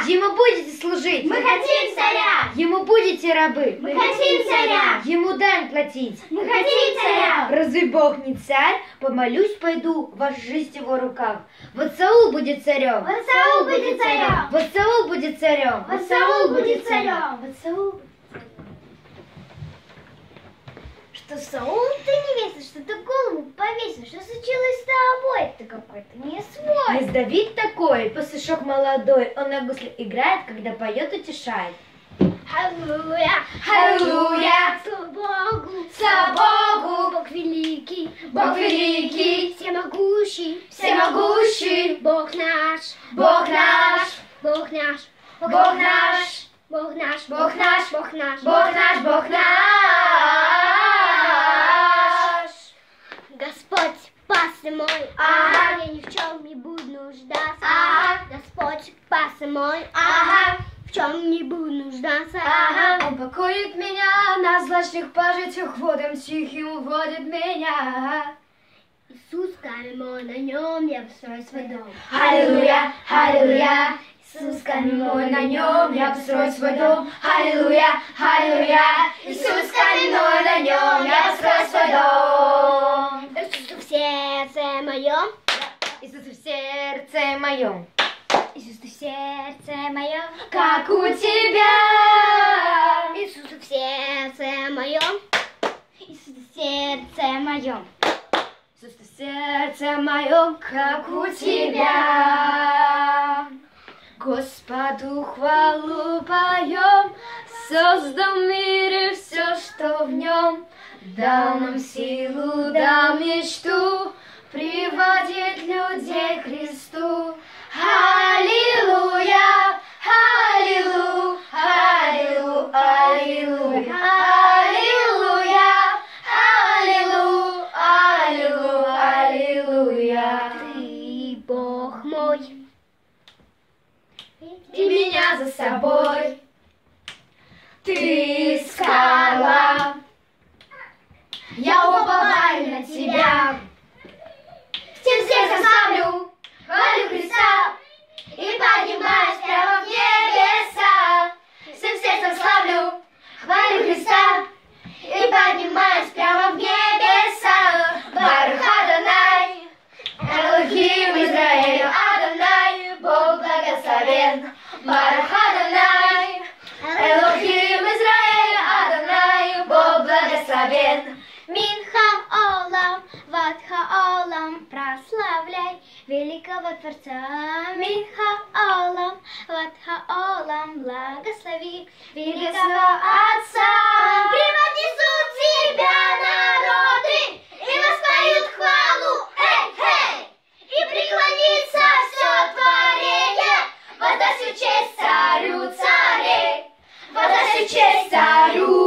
Ему будете служить. Мы хотим царя. Ему будете рабы. Мы хотим царя. Ему дань платить. Мы хотим царя. Разве Бог не царь? Помолюсь, пойду, ваша жизнь в его руках. Вот Саул будет царем. Вот Саул будет царем. Вот Саул будет царем. Вот Саул будет царем. Вот Саул. Что Саул ты невеста, что ты голову повесил, что случилось с тобой? Ты какой-то не свой. Есть Давид такой, пастушок молодой, он на гусле играет, когда поет, утешает. Аллилуйя, Аллилуйя, слава Богу, слава Богу, Бог великий, всемогущий, всемогущий, Бог наш, Бог наш, Бог наш, Бог наш, Бог наш, Бог наш, Бог наш, Бог наш, Бог наш. Господь, пастырь мой, Ага. я ни в чем не буду нуждаться. Ага. Господь, пастырь мой, Ага. в чем не буду нуждаться. Ага. Он покоит меня на злачных пажитях, водам тихим уводит меня. Иисус, камень мой, на нем я построю свой дом. Аллилуйя, аллилуйя, Иисус камень мой, на нем я построю свой дом. Аллилуйя, аллилуйя, Иисус камень мой, на нем я построю свой дом. Иисус в сердце моем, Иисус в сердце моем, Иисус в сердце моем, как у тебя. Иисус в сердце моем, Иисус в сердце моем, Иисус в сердце моем, как у тебя. Господу хвалу поем, создал в мире все, что в нем. Дал нам силу, дал мечту, приводит людей к Христу. Аллилуйя, аллилуйя, аллилуйя, аллилуйя, аллилуйя, аллилуйя, аллилуйя. Ты Бог мой, И меня за собой. Ты скала, я уповаю на тебя. Всем сердцем славлю, хвалю Христа и поднимаюсь прямо в небеса. Всем сердцем славлю, хвалю Христа и поднимаюсь прямо в небеса. Барух Адонай, Элохим Израилю Адонай, Бог благословен. Барух Адонай, Элохим Израилю Адонай, Бог благословен. Минха Олам, Ватха Олам, прославляй великого Творца. Минха Олам, Ватха Олам, благослови великого Отца. Превознесут тебя народы и воспоют хвалу, эй, и преклонится все творение. Воздаст честь царю царей, воздаст честь царю